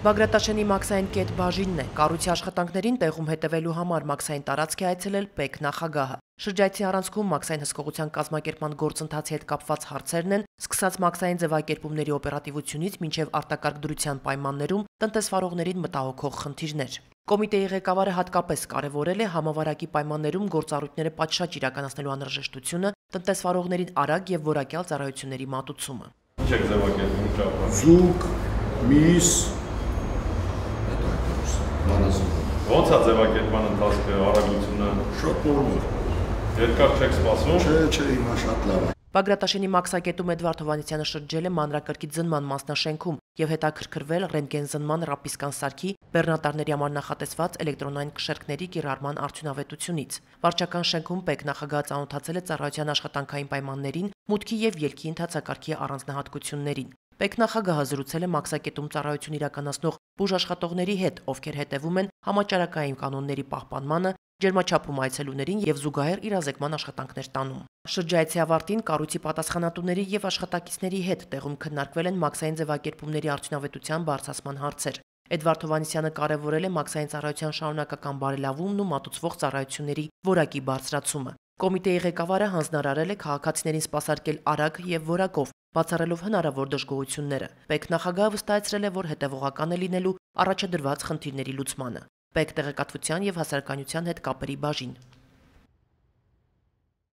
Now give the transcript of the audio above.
Բագրատաշենի մաքսային կետ բաժինն է։ Կառույցի աշխատանքներին տեղում հետևելու համար մաքսային տարածք է այցելել ՊԵԿ նախագահը։ Շրջայցի առանցքում մաքսային հսկողության կազմակերպման գործընթացի հետ կապված հարցերն են, սկսած մաքսային ձևակերպումների օպերատիվությունից մինչև արտակարգ դրության պայմաններում տնտեսվարողներին մտահոգող խնդիրներ։ Կոմիտեի ղեկավարը հատկապես կարևորել է համավարակի պայմաններում գործառույթները պատշաճ իրականացնելու անհրաժեշտությունը, տնտեսվարողներին արագ եւ որակյալ ծառայությունների մատուցումը։ Ինչ է ձևակերպում ճապա։ Զուգ, միս, Ոնց է ձևակերպման ընթացքը, արագությունը։ շատ նորմալ։ Երկար չեք սպասում։ Չէ, հիմա շատ լավ է։ Բագրատաշենի մաքսակետում Էդվարդ Հովհաննիսյանը շրջել է մանրակրկիտ զննման մասնաշենքում եւ հետաքրքրվել ռենտգեն զննման ռապիսկան սարքի բեռնատարների համար նախատեսված էլեկտրոնային կշեռքների կիրառման արդյունավետությունից։ Վարչական շենքում ՊԵԿ նախագահը ծանոթացել է ծառայության աշխատանքային պայմաններին, մուտքի եւ ելքի ընթացակարգի առանձնահատկություններին։ ՊԵԿ նախագահը զրուցել է մաքսակետում ծառայություն իրականացնող բուժաշխատողների հետ, ովքեր հետևում են համաճարակային կանոնների պահպանմանը, ջերմաչափում այցելուներին եւ զուգահեռ իրազեկման աշխատանքներ տանում։ Շրջայցի ավարտին կառույցի պատասխանատուների եւ աշխատակիցների հետ տեղում քննարկվել են մաքսային ձևակերպումների արդյունավետության բարձրացման հարցեր։ Էդվարդ Հովհաննիսյանը կարևորել է մաքսային ծառայության շարունակական բարելավումն ու մատուցվող ծառայությունների որակի բարձրացումը։ Կոմիտեի ղեկավարը հանձնարարել է քաղաքացիներին սպասարկել արագ եւ որակով, բացառելով հնարավոր դժգոհությունները։ ՊԵԿ նախագահը վստահեցրել է, որ հետևողական է լինելու առաջադրված խնդիրների լուծմանը։ ՊԵԿ տեղեկատվության եւ հասարակայնության հետ կապերի բաժին։